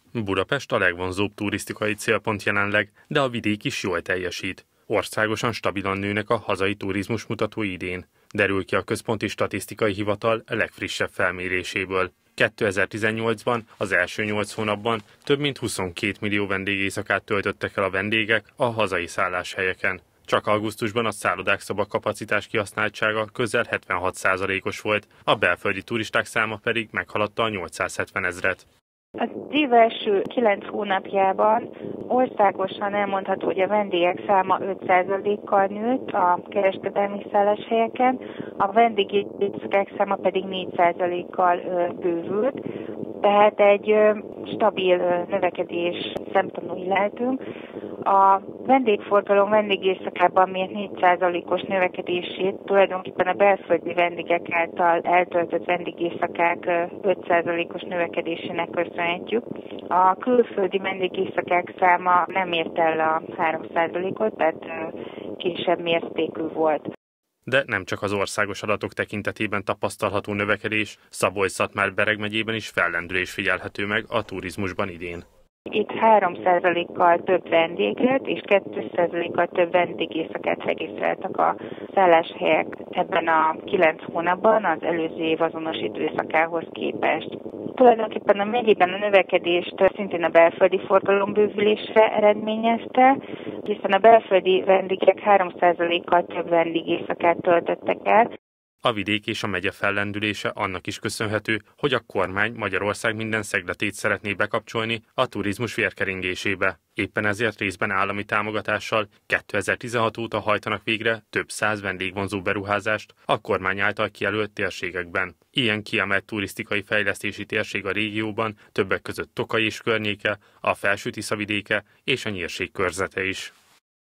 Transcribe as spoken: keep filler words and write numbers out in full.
Budapest a legvonzóbb turisztikai célpont jelenleg, de a vidék is jól teljesít. Országosan stabilan nőnek a hazai turizmus mutatói idén, derül ki a Központi Statisztikai Hivatal legfrissebb felméréséből. kétezer-tizennyolcban, az első nyolc hónapban több mint huszonkét millió vendégészakát töltöttek el a vendégek a hazai szálláshelyeken. Csak augusztusban a szállodák szobakapacitás kihasználtsága közel hetvenhat százalékos volt, a belföldi turisták száma pedig meghaladta a nyolcszázhetven ezret. Az év első kilenc hónapjában országosan elmondható, hogy a vendégek száma öt százalékkal nőtt a kereskedelmi szálláshelyeken, a vendégészakák száma pedig négy százalékkal bővült, tehát egy stabil növekedés szemtanúi lehetünk. A vendégforgalom vendégészakában miért négy százalékos növekedését tulajdonképpen a belföldi vendégek által eltöltött vendégészakák öt százalékos növekedésének köszönhetjük. A külföldi vendégészakák száma nem ért el a három százalékot, tehát kisebb mértékű volt. De nem csak az országos adatok tekintetében tapasztalható növekedés, Szabolcs-Szatmár-Bereg megyében is fellendülés figyelhető meg a turizmusban idén. Itt három százalékkal több vendéget és két százalékkal több vendégészakát regisztráltak a szálláshelyek ebben a kilenc hónapban az előző év azonos időszakához képest. Tulajdonképpen a megyében a növekedést szintén a belföldi forgalom bővülésre eredményezte, hiszen a belföldi vendégek három százalékkal több vendégészakát töltöttek el. A vidék és a megye fellendülése annak is köszönhető, hogy a kormány Magyarország minden szegletét szeretné bekapcsolni a turizmus vérkeringésébe. Éppen ezért részben állami támogatással kétezer-tizenhat óta hajtanak végre több száz vendégvonzó beruházást a kormány által kijelölt térségekben. Ilyen kiemelt turisztikai fejlesztési térség a régióban többek között Tokaj és környéke, a Felső-Tisza vidéke és a Nyírség körzete is.